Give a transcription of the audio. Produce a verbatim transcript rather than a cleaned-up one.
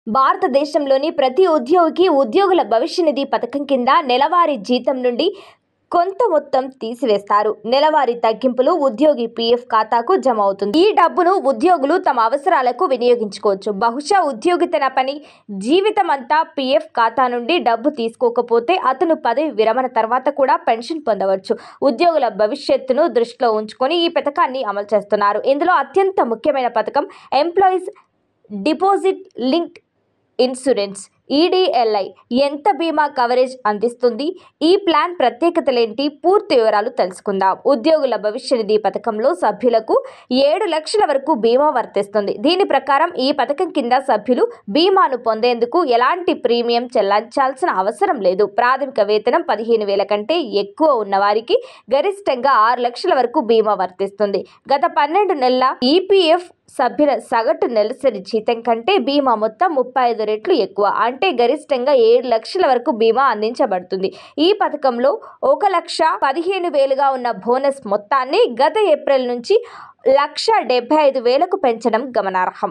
భారతదేశంలోని ప్రతి ఉద్యోగికి ఉద్యోగుల భవిష్య నిధి పథకం కింద నెలవారీ జీతం నుండి కొంత మొత్తం తీసివేస్తారు. నెలవారీ తగ్గింపులు ఉద్యోగి పీఎఫ్ ఖాతాకు జమ అవుతుంది. ఈ డబ్బును ఉద్యోగులు తమ అవసరాలకు వినియోగించుకోవచ్చు. బహుశా ఉద్యోగి తన పని జీవితమంతా పీఎఫ్ ఖాతా నుండి డబ్బు తీసుకోకపోతే అతను పదవి విరమణ తర్వాత కూడా పెన్షన్ పొందవచ్చు. ఉద్యోగుల భవిష్యత్తును దృష్టిలో ఉంచుకొని ఈ పథకాన్ని అమలు చేస్తున్నారు. ఇందులో అత్యంత ముఖ్యమైన పథకం employees deposit linked insurance EDLI. ఎంత బీమా కవరేజ్ అందిస్తుంది? ఈ ప్లాన్ ప్రత్యేకతలేంటి? పూర్తి వివరాలు తెలుసుకుందాం. ఉద్యోగుల భవిష్య నిధి పథకంలో సభ్యులకు ఏడు లక్షల వరకు బీమా వర్తిస్తుంది. దీని ప్రకారం ఈ పథకం కింద సభ్యులు బీమాను పొందేందుకు ఎలాంటి ప్రీమియం చెల్లించాల్సిన అవసరం లేదు. ప్రాథమిక వేతనం పదిహేను వేల కంటే ఎక్కువ ఉన్న వారికి గరిష్టంగా ఆరు లక్షల వరకు బీమా వర్తిస్తుంది. గత పన్నెండు నెలల ఈపీఎఫ్ సభ్యుల సగటు నెలసరి జీతం కంటే బీమా మొత్తం ముప్పై ఐదు రెట్లు ఎక్కువ, అంటే గరిష్టంగా ఏడు లక్షల వరకు బీమా అందించబడుతుంది. ఈ పథకంలో ఒక లక్ష పదిహేను వేలుగా ఉన్న బోనస్ మొత్తాన్ని గత ఏప్రిల్ నుంచి లక్ష డెబ్బై ఐదు వేలకు పెంచడం గమనార్హం.